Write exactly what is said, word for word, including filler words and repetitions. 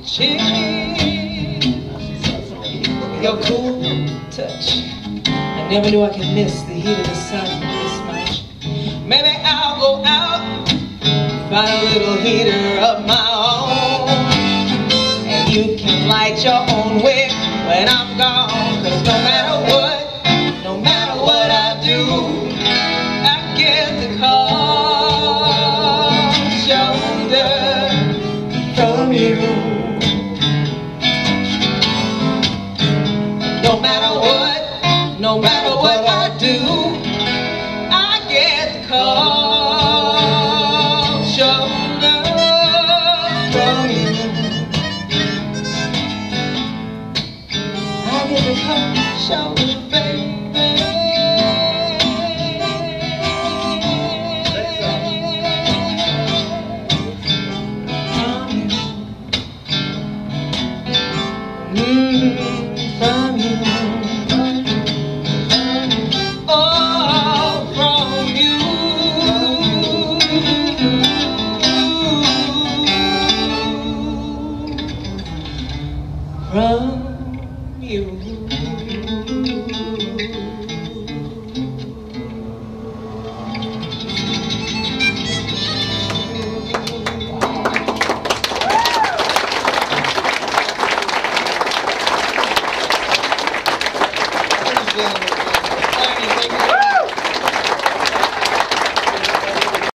cheek, your cool touch. I never knew I could miss the heat of the sun this much. Maybe I'll go out, find a little heater of my own, and you can light your own wick when I'm gone. Cause no matter what, no matter what I do, I get the cold shoulder from you. No matter what, no matter what I do, I get the cold shoulder from you. I get the cold shoulder, baby. Mm, from you.